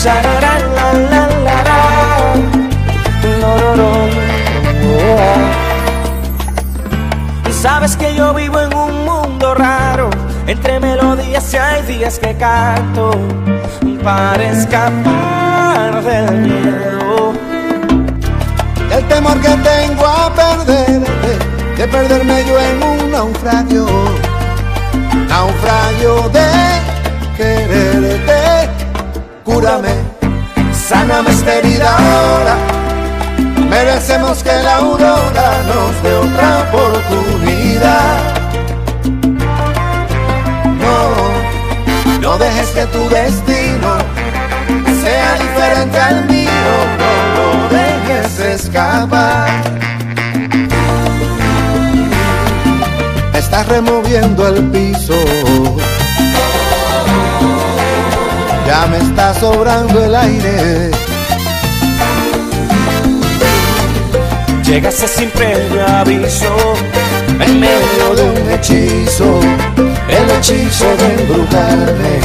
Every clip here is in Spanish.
Sha-ra-ra-la-la-la-la. Y sabes que yo vivo en un mundo raro, entre melodías y hay días que canto para escapar del miedo, el temor que tengo a perderte, de perderme yo en un naufragio, naufragio de quererte. Cúrame, sáname esta herida ahora, merecemos que la aurora nos dé otra oportunidad. No dejes que tu destino sea diferente al mío, no lo dejes escapar. Estás removiendo el piso, ya me está sobrando el aire. Llegaste sin previo aviso, en medio de un hechizo, el hechizo de embrujarme.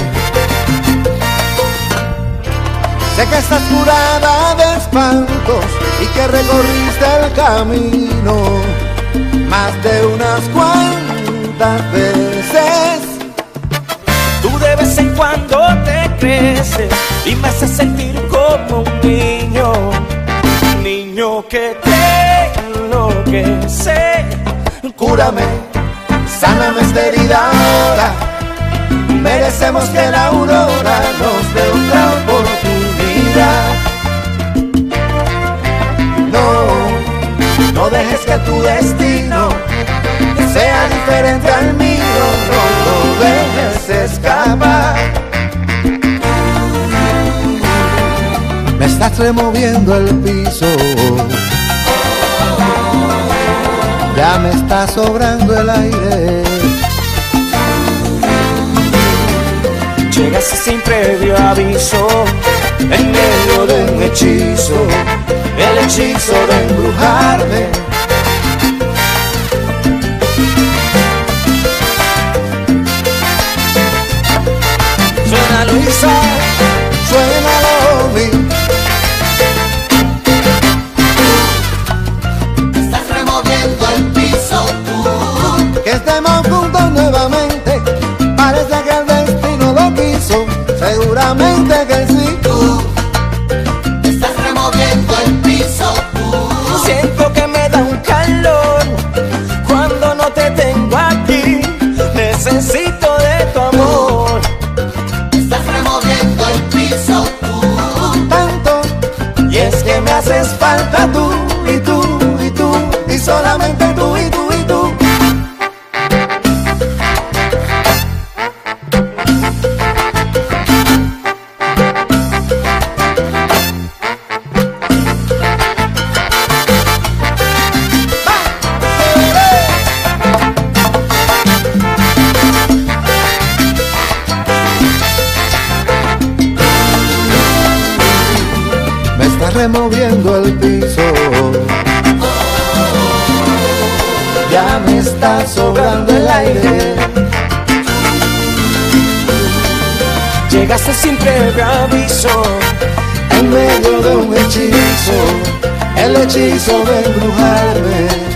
Sé que estás curada de espantos y que recorriste el camino más de unas cuantas veces. Tú de vez en cuando te creces y me haces sentir como un niño, niño que te enloquece. Cúrame, sáname esta herida ahora, merecemos que la aurora nos dé otra oportunidad. No dejes que tu destino sea diferente al mío, no lo dejes escapar. Me estás removiendo el piso, ya me está sobrando el aire. Llegaste sin previo aviso, en medio de un hechizo, el hechizo de embrujarme. Suena Luisa, Suena Lomi. Estás removiendo el piso tú. Que estemos juntos nuevamente, parece que el destino lo quiso, seguramente que sí. Tú estás removiendo el piso tú. siento que me da un calor cuando no te tengo aquí. Necesito de tu amor. Estás removiendo el piso tú. Tanto, Y es que me haces falta tú y tú y tú y solamente tú y tú y tú. Me estás removiendo el piso, ya me está sobrando el aire. Llegaste sin previo aviso, En medio de un hechizo, el hechizo de embrujarme.